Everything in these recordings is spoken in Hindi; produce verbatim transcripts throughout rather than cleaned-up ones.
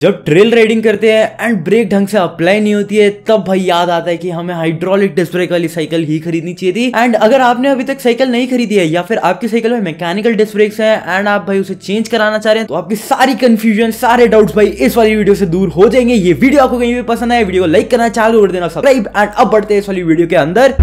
जब ट्रेल राइडिंग करते हैं एंड ब्रेक ढंग से अप्लाई नहीं होती है तब भाई याद आता है कि हमें हाइड्रोलिक डिस्क ब्रेक वाली साइकिल ही खरीदनी चाहिए थी। एंड अगर आपने अभी तक साइकिल नहीं खरीदी है या फिर आपकी साइकिल में मैकेनिकल डिस्क ब्रेक्स हैं एंड आप भाई उसे चेंज कराना चाह रहे हैं तो आपकी सारी कंफ्यूजन सारे डाउट्स भाई इस वाली वीडियो से दूर हो जाएंगे। ये वीडियो आपको कहीं भी पसंद आए वीडियो को लाइक करना चालू कर देना, सब्सक्राइब एंड अब बढ़ते हैं इस वाली वीडियो के अंदर।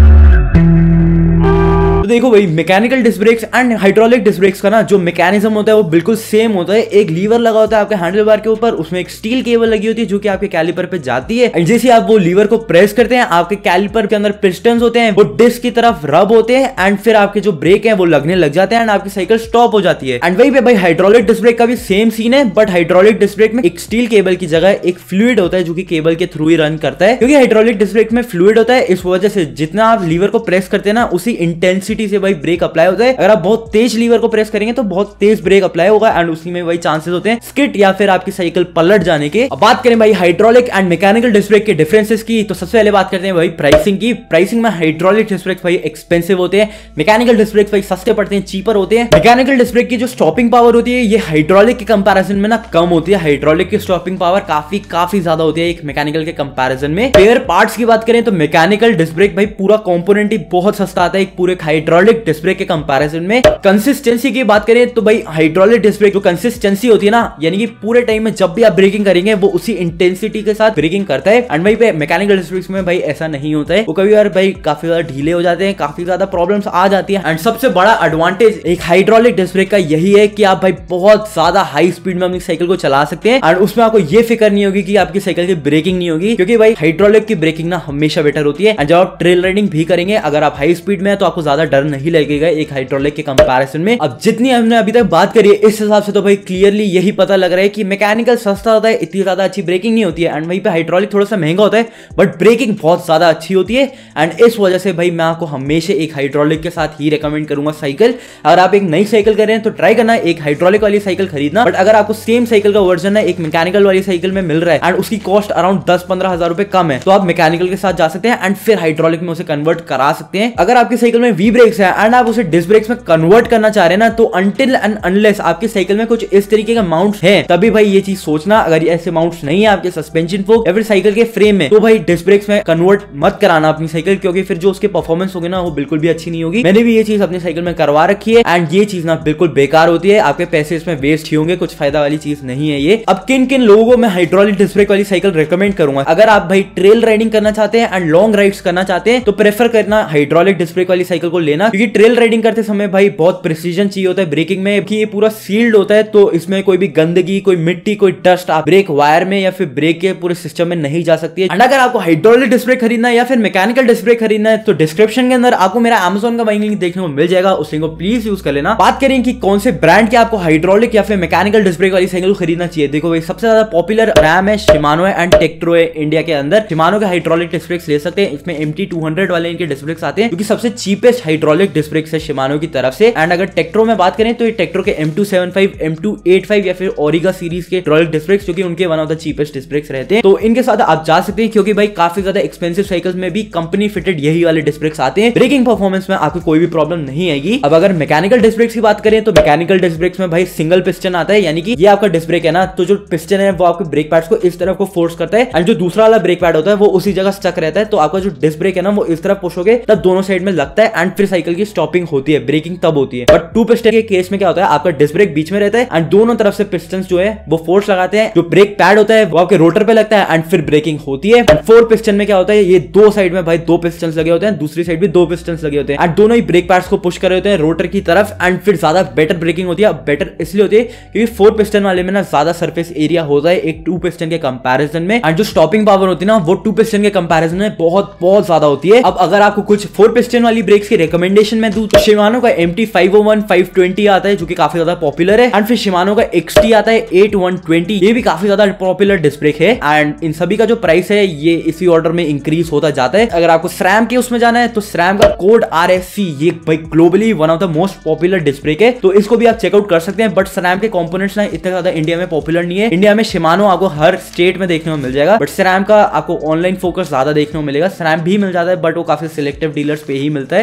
तो देखो भाई mechanical disc brakes and hydraulic disc brakes का ना जो मैकेनिज्म होता है वो बिल्कुल सेम होता है। एक लीवर लगा होता है आपके हैंडल बार के ऊपर, उसमें एक स्टील केबल लगी होती है जो कि आपके कैलिपर पे जाती है एंड जैसे आप वो लीवर को प्रेस करते हैं आपके कैलिपर के अंदर पिस्टन्स होते हैं वो डिस्क की तरफ रब होते हैं एंड फिर आपके जो ब्रेक है वो लगने लग जाते हैं एंड आपकी साइकिल स्टॉप हो जाती है। एंड वही पे भाई हाइड्रोलिक डिस्क ब्रेक का भी सेम सीन है, बट हाइड्रोलिक डिस्क ब्रेक में एक स्टील केबल की जगह एक फ्लूइड होता है जो कि केबल के थ्रू ही रन करता है। क्योंकि हाइड्रोलिक डिस्क ब्रेक में फ्लूइड होता है इस वजह से जितना आप लीवर को प्रेस करते हैं ना उसी इंटेंसिटी से भाई ब्रेक अप्लाई होता है। अगर आप बहुत तेज लीवर को प्रेस करेंगे तो बहुत तेज ब्रेक अप्लाई होगा एंड उसी में वही चांसेस होते हैं स्किड या फिर आपकी साइकिल पलट जाने के। अब बात करें भाई hydraulic and mechanical disc brake के डिफरेंसेस की तो सबसे पहले बात करते हैं भाई प्राइसिंग की। प्राइसिंग में हाइड्रोलिक डिस्क ब्रेक भाई एक्सपेंसिव होते हैं, मैकेनिकल डिस्क ब्रेक भाई सस्ते पड़ते हैं, चीपर होते हैं। मैकेनिकल डिस्क ब्रेक की जो स्टॉपिंग पावर होती है ये हाइड्रोलिक के कंपैरिजन में ना कम होती है। हाइड्रोलिक की स्टॉपिंग पावर काफी काफी ज्यादा होती है एक मैकेनिकल के कंपैरिजन में। स्पेयर पार्ट्स की बात करें तो मैकेनिकल डिस्क ब्रेक भाई पूरा कंपोनेंट ही बहुत सस्ता आता है एक पूरे हाइड्रोलिक डिस्क ब्रेक के कंपैरिजन में। कंसिस्टेंसी की बात करें तो भाई हाइड्रोलिक डिस्क ब्रेक जो कंसिस्टेंसी होती है ना यानी कि पूरे टाइम में जब भी आप ब्रेकिंग करेंगे वो उसी इंटेंसिटी के साथ ब्रेकिंग करता है एंड वहीं पे मैकेनिकल डिस्क ब्रेक में भाई ऐसा नहीं होता है। वो कभी बार भाई काफी ज्यादा ढीले हो जाते हैं, काफी ज्यादा प्रॉब्लम्स आ जाती है। एंड सबसे बड़ा एडवांटेज एक हाइड्रोलिक डिस्क ब्रेक का यही है कि आप भाई बहुत ज्यादा हाई स्पीड में अपनी साइकिल को चला सकते हैं एंड उसमें आपको ये फिक्र नहीं होगी कि आपकी साइकिल की ब्रेकिंग नहीं होगी, क्योंकि भाई हाइड्रोलिक की ब्रेकिंग ना हमेशा बेटर होती है। एंड जब आप ट्रेल राइडिंग भी करेंगे अगर आप हाई स्पीड में है तो आपको ज्यादा डर नहीं लगेगा एक हाइड्रोलिक के कंपैरिजन में। अब जितनी हमने अभी तक बात करी है इस हिसाब से तो भाई क्लियरली यही पता लग रहा है कि मैकेनिकल सस्ता होता है, इतनी ज्यादा अच्छी ब्रेकिंग नहीं होती है एंड वहीं पे हाइड्रोलिक थोड़ा सा महंगा होता है बट ब्रेकिंग बहुत ज्यादा अच्छी होती है। एंड इस वजह से भाई मैं आपको हमेशा एक हाइड्रोलिक के साथ ही रेकमेंड करूंगा साइकिल। अगर आप एक नई साइकिल कर रहे हैं तो ट्राई करना एक हाइड्रोलिक वाली साइकिल खरीदना, बट अगर आपको सेम साइकिल का वर्जन है एक मैकेनिकल वाली साइकिल में मिल रहा है एंड उसकी कॉस्ट अराउंड दस पंद्रह हजार रुपए कम है तो आप मैकेनिकल के साथ जा सकते हैं एंड फिर हाइड्रोलिक में उसे कन्वर्ट करा सकते हैं। अगर आपकी साइकिल में वी ब्रेक्स है एंड आप उसे डिस्क ब्रेक्स में कन्वर्ट करना चाह रहे हैं ना तो अनटिल एंड अनलेस आपकी साइकिल में कुछ इस तरीके का माउंट्स हैं तभी भाई ये चीज सोचना। अगर ऐसे माउंट्स नहीं है आपके सस्पेंशन फोक या फिर साइकिल के फ्रेम में तो भाई डिस्क ब्रेक्स में कन्वर्ट मत कराना अपनी साइकिल, क्योंकि फिर जो उसके परफॉर्मेंस होगी ना वो बिल्कुल भी अच्छी नहीं होगी। मैंने भी ये चीज अपनी साइकिल में करवा रखी है एंड ये चीज ना बिल्कुल बेकार होती है, आपके पैसे इसमें वेस्ट ही होंगे, कुछ फायदा वाली चीज नहीं है ये। अब किन किन लोगों को मैं हाइड्रोलिक डिस्क ब्रेक वाली साइकिल रेकमेंड करूंगा? अगर आप भाई ट्रेल राइडिंग करना चाहते हैं एंड लॉन्ग राइड्स करना चाहते हैं तो प्रेफर करना हाइड्रोलिक डिस्क ब्रेक वाली साइकिल को लेना, क्योंकि ट्रेल राइडिंग करते समय भाई बहुत प्रिसीजन चाहिए होता है ब्रेकिंग में कि ये पूरा सील्ड होता है तो इसमें कोई भी गंदगी, कोई मिट्टी, कोई डस्ट आप ब्रेक वायर में या फिर ब्रेक के पूरे सिस्टम में नहीं जा सकती है। एंड अगर आपको हाइड्रोलिक डिस्क ब्रेक खरीदना है या फिर मैकेनिकल डिस्क ब्रेक खरीदना है तो डिस्क्रिप्शन के अंदर आपको मेरा Amazon का बाइंग लिंक देखने को मिल जाएगा, उस लिंक को प्लीज यूज कर लेना। बात करें कि कौन से ब्रांड के आपको हाइड्रोलिक या फिर मैकेनिकल डिस्क ब्रेक वाली साइकिल खरीदना चाहिए। देखो भाई सबसे ज्यादा पॉपुलर रैम है, शिमानो है एंड टेक्ट्रो है इंडिया के अंदर। शिमानो के हाइड्रोलिक डिस्क ब्रेक्स ले सकते हैं, इसमें एम टी टू हंड्रेड वाले इनके डिस्क ब्रेक्स आते हैं क्योंकि सबसे चीपेस्ट हाइड्रोलिक डिस्क ब्रेक्स है शिमानो की तरफ से। एंड अगर टेक्ट्रो में बात करें तो ये टेक्ट्रो के M two seven five, M two eight five या फिर ओरिगा सीरीज के हाइड्रोलिक डिस्क ब्रेक्स जो कि उनके one of the cheapest disc brakes रहते हैं तो इनके साथ आप जा सकते हैं, क्योंकि भाई काफी ज्यादा एक्सपेंसिव साइकिल्स में भी कंपनी फिटेड यही वाले डिस्क ब्रेक्स आते हैं। ब्रेकिंग परफॉर्मेंस में आपको कोई भी प्रॉब्लम नहीं आएगी। अब अगर मैकेनिकल डिस्क ब्रेक्स की बात करें तो मैकेनिकल डिस्क ब्रेक्स में भाई सिंगल पिस्टन आता है, यानी कि ये आपका डिस्क ब्रेक है ना तो जो पिस्टन है वो आपके ब्रेक पैड्स को इस तरफ को फोर्स करता है एंड जो दूसरा वाला ब्रेक पैड होता है वो उसी जगह स्टक रहता है, तो आपका जो डिस्क ब्रेक है ना वो इस तरफ पुश होगे तब दोनों साइड में लगता है एंड फिर साइकिल की स्टॉपिंग होती है, ब्रेकिंग तब होती है। बट टू पिस्टन के केस में क्या होता है आपका डिस्क ब्रेक बीच में रहता है एंड दोनों तरफ से पिस्टन जो है वो फोर्स लगाते हैं, जो ब्रेक पैड होता है वो आपके रोटर पे लगता है एंड फिर ब्रेकिंग होती है। फोर पिस्टन में क्या होता है ये दो साइड में भाई दो पिस्टन लगे होते हैं, दूसरी साइड भी दो पिस्टन लगे होते हैं एंड दोनों ही ब्रेक पैड्स को पुश कर रहे होते हैं रोटर की तरफ एंड फिर ज्यादा बेटर ब्रेकिंग होती है। बेटर इसलिए होती है क्योंकि फोर पिस्टन वाले में ना ज्यादा सरफेस एरिया होता है एक टू पिस्टन के कंपैरिजन में एंड जो स्टॉपिंग पावर होती है ना वो टू पिस्टन के कंपैरिजन में बहुत बहुत ज्यादा होती है। अब अगर आपको कुछ फोर पिस्टन वाली ब्रेक्स की रिकमेंडेशन में दूं तो शिमानो का M T five O one five twenty आता है जो कि काफी ज्यादा पॉपुलर है एंड फिर शिमानो का एक्स टी आता है एट वन ट्वेंटी, ये भी काफी ज्यादा पॉपुलर डिस्क ब्रेक है एंड इन सभी का जो प्राइस है ये इसी ऑर्डर में इंक्रीज होता जाता है। अगर आपको SRAM के उसमें जाना है तो SRAM का कोड आर एस सी ये भाई globally one of the most popular disc brake है तो इसको भी आप चेकआउट कर सकते हैं। बट SRAM के कंपोनेंट्स ना इतने ज्यादा इंडिया में पॉपुलर नहीं है, इंडिया में शिमानो आपको हर स्टेट में देखने को मिल जाएगा बट SRAM का आपको ऑनलाइन फोकस ज्यादा देखने को मिलेगा। SRAM भी मिल जाता है बट वो काफी सिलेक्टिव डीलर्स पे ही मिलता है। अब आपको एक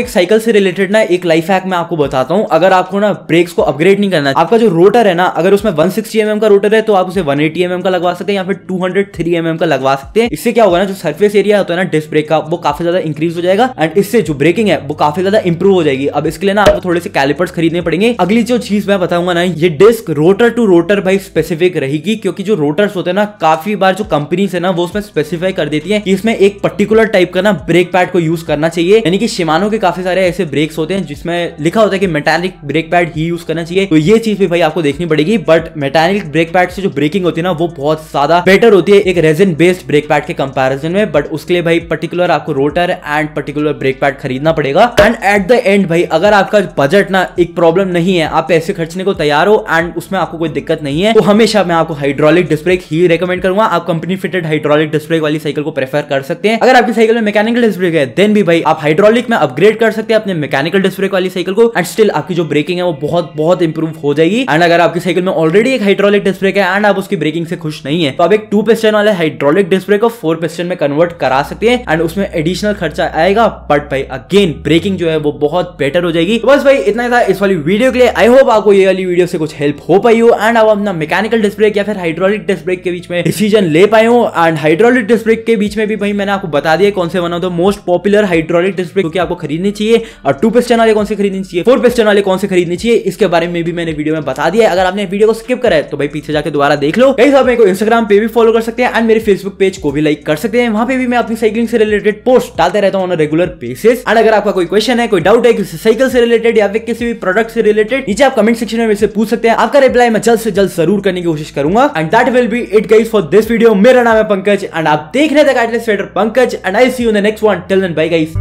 एक साइकिल से रिलेटेड ना एक लाइफ हैक मैं आपको बताता हूँ। अगर आपको ना ब्रेक्स को अपग्रेड नहीं करना, आपका जो रोटर है ना, अगर उसमें वन सिक्सटी एम एम का रोटर है तो आप उसे वन एटी एम एम का लगवा सकते हैं या फिर two hundred three M M का लगवा सकते हैं। इससे क्या होगा ना, जो सरफेस एरिया होता है ना डिस्क ब्रेक का, वो काफी ज्यादा इंक्रीज हो जाएगा एंड इससे जो ब्रेकिंग है वो काफी ज्यादा इंप्रूव हो जाएगी। अब इसके लिए ना आपको थोड़े से कैलिपर्स खरीदने पड़ेंगे। अगली जो चीज मैं बताऊंगा ना, ये डिस्क रोटर टू रोटर भाई स्पेसिफिक रहेगी, क्योंकि जो रोटर्स होते हैं ना, काफी बार जो कंपनीज है ना वो उसमें स्पेसिफाई कर देती है कि इसमें एक पर्टिकुलर टाइप का ना ब्रेक पैड को यूज करना चाहिए। यानी कि शिमानो के काफी सारे ऐसे ब्रेक्स होते हैं जिसमें लिखा होता है कि मेटालिक ब्रेक पैड ही यूज करना चाहिए। तो ये चीज भी भाई आपको देखनी पड़ेगी। बट मेटालिक ब्रेक पैड से जो ब्रेकिंग होती है ना, वो बहुत ज्यादा बेटर होती है एक रेजिन बेस्ड ब्रेक पैड के कंपैरिजन में। बट उसके लिए भाई पर्टिकुलर आपको rotor and particular brake pad खरीदना पड़ेगा। एंड एट द एंड भाई अगर आपका बजट ना एक प्रॉब्लम नहीं है, आप पैसे खर्चने को तैयार हो एंड उसमें आपको कोई दिक्कत नहीं है, तो हमेशा मैं आपको हाइड्रोलिक डिस्क ब्रेक ही रेकमेंड करूंगा। आप company fitted hydraulic disc brake वाली साइकिल को प्रेफर कर सकते हैं। अगर आपकी साइकिल में मैकेनिकल डिस्क ब्रेक है देन भी भाई आप हाइड्रोलिक में अपग्रेड कर सकते हैं अपने मैकेनिकल डिस्क ब्रेक वाली साइकिल को एंड स्टिल आपकी जो ब्रेकिंग है वो बहुत बहुत इंप्रूव हो जाएगी। एंड अगर आपकी साइकिल में ऑलरेडी एक हाइड्रोलिक डिस्क ब्रेक है एंड आप उसकी ब्रेकिंग से खुश नहीं है, तो आप एक टू पिस्टन वाले हाइड्रोलिक डिस्क ब्रेक को फोर पिस्टन में कन्वर्ट करा सकते हैं एंड उसमें एडिशनल खर्चा आएगा, बट भाई अगेन ब्रेकिंग जो है वो बहुत बेटर हो जाएगी। तो बस भाई इतना ही था इस वाली वीडियो के लिए। आई होप आपको ये वाली वीडियो से कुछ हेल्प हो पाई हो एंड आप अपना मैकेनिकल डिस्क ब्रेक या फिर हाइड्रोलिक डिस्क ब्रेक के बीच में डिसीजन ले पाए हो। एंड हाइड्रोलिक डिस्क ब्रेक के बीच में भी भाई मैंने आपको बता दिया कौन से one of the most popular hydraulic disc brake आपको खरीदनी चाहिए और टू पिस्टन वाले कौन से खरीदनी चाहिए, फोर पिस्टन वाले कौन से खरीदनी चाहिए, इसके बारे में भी मैंने वीडियो में बता दिया है। अगर आपने वीडियो को स्किप करा है तो भाई पीछे जाकर दोबारा देख लो। कई साहब मेरे को इंस्टाग्राम पे भी फॉलो कर सकते हैं एंड मेरे फेसबुक पेज को भी लाइक कर सकते हैं। वहां पे भी मैं अपनी साइकिलिंग से रिलेटेड पोस्ट डालते रहता हूं ऑन रेगुलर बेसिस। एंड अगर आपका कोई क्वेश्चन है, कोई डाउट है किसी साइकिल से रिलेटेड या फिर किसी भी प्रोडक्ट से रिलेटेड, नीचे आप कमेंट सेक्शन में मेरे से पूछ सकते हैं। आपका रिप्लाई मैं जल्द से जल्द जरूर करने की कोशिश करूंगा। And that will be it guys for this video. मेरा नाम है पंकज एंड आप देख रहे थे guideless trader Pankaj and I see you in the next one. Till then bye guys.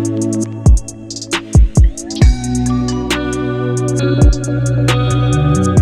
Thank you.